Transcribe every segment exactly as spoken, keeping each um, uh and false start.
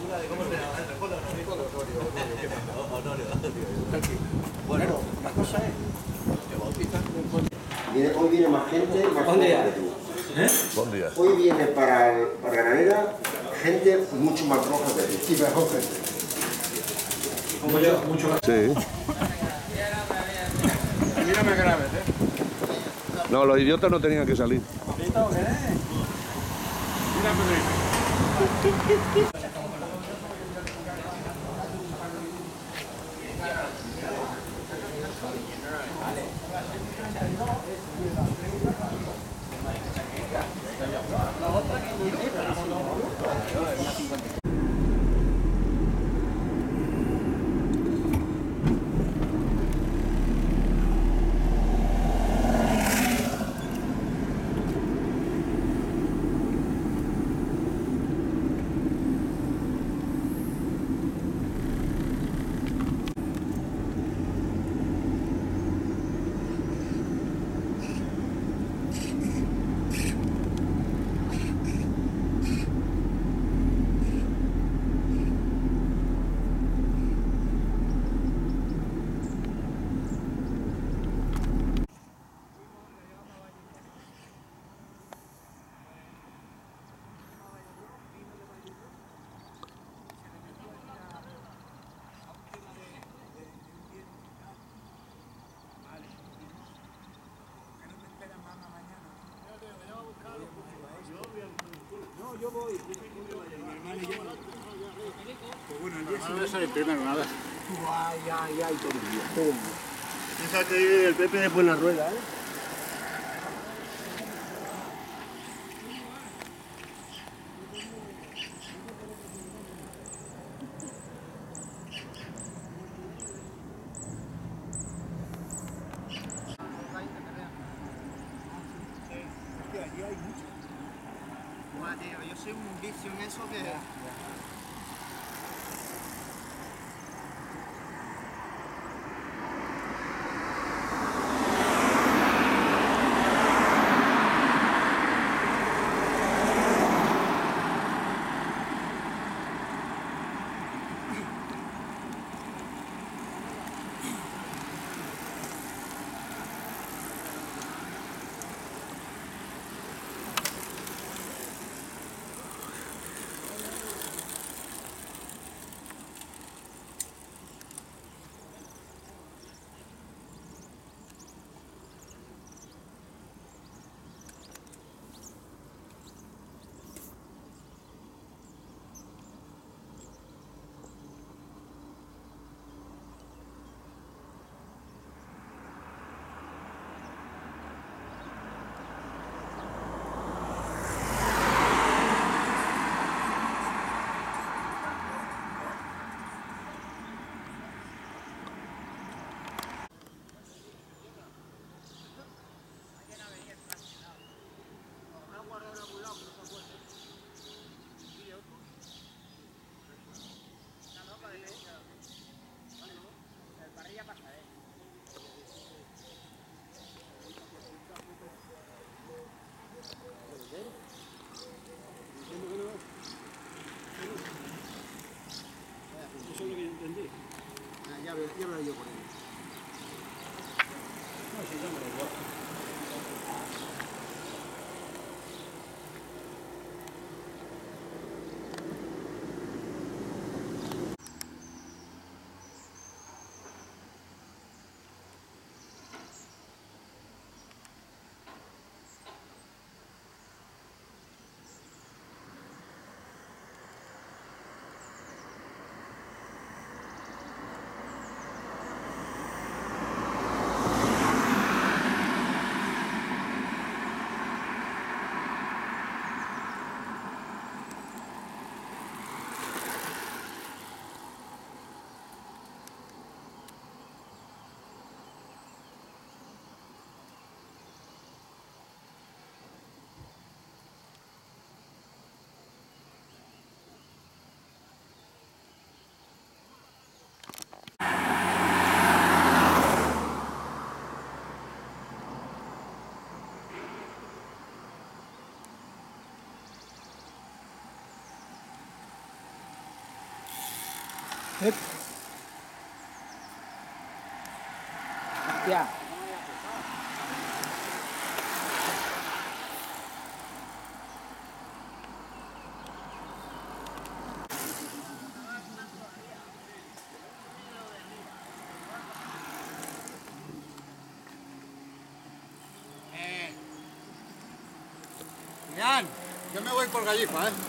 Bueno, la cosa es... Viene, hoy viene más gente, más Buen día. que tú. ¿Eh? Buen día. Hoy viene para, el, para Granera gente mucho más roja que tú. Y mejor gente. Como yo, mucho más. Sí. Mírame grave, ¿eh? No, los idiotas no tenían que salir. ¿Listo o qué? Mira, Pedrito. Pues bueno, el día siguiente sale primero, nada. Ay, ay, ay, todo el día. Pum. Piensa que el Pepe después la rueda, ¿eh? Allí hay mucho. Buah, tío, yo soy un vicio en eso que... Hostia. Eh. Miran, yo me voy por Gallifa, ¿eh?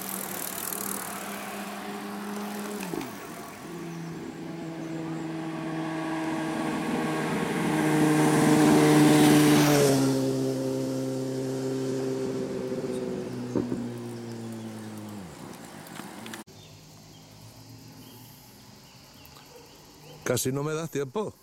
Casi no me das tiempo.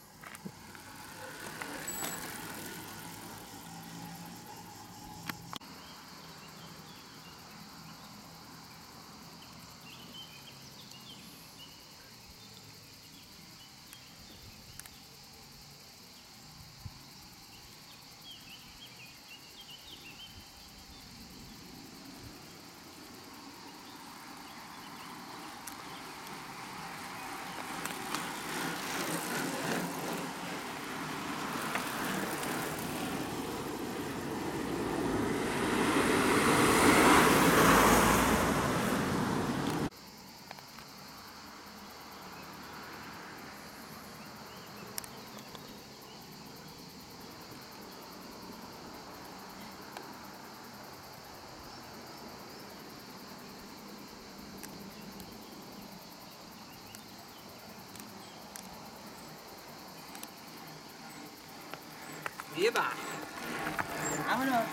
¡Viva! ¡Vámonos!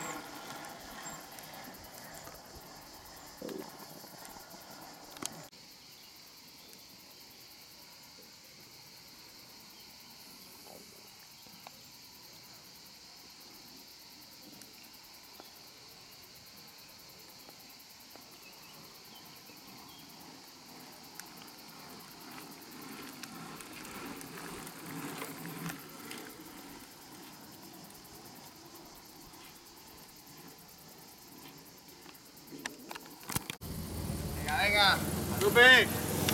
Venga, venga. ¡Lupe!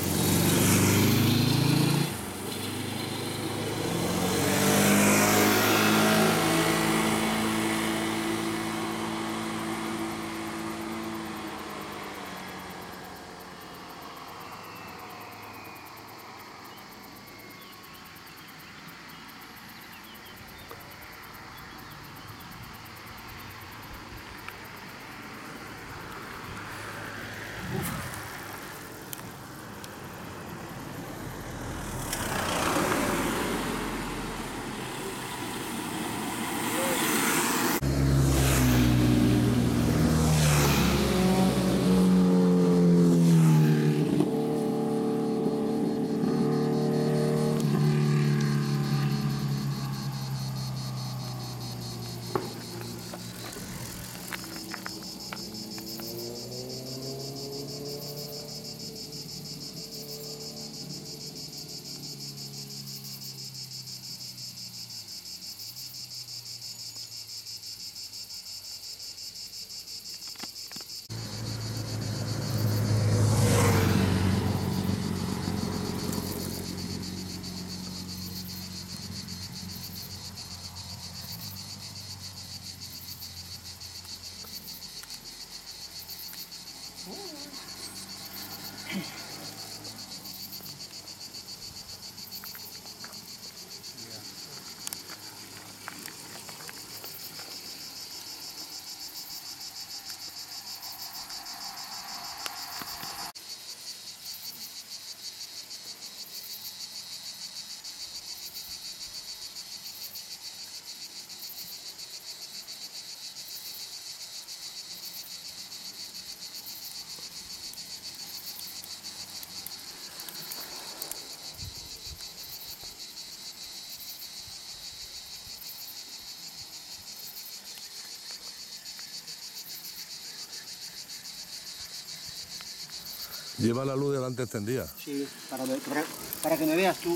Lleva la luz delante encendida. Sí, para, para, para que me veas tú.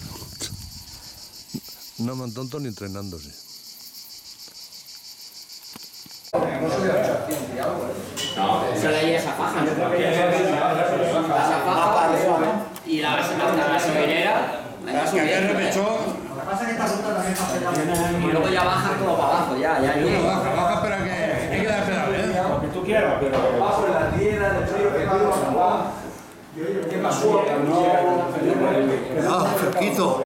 No man tonto ni entrenándose. Solo hay esa faja, ¿no? Esa faja y la Ya subía repechón. Lo que pasa es que esta ruta también pasa ya. Y luego ya bajas como para abajo, ya, ya. Luego baja, baja, pero que hay que dar pedal, ¿eh? Lo que tú quieras, pero... Bajo en la tierra, del frío, que tú vas a jugar. ¿Qué pasó? No, Ah, fresquito.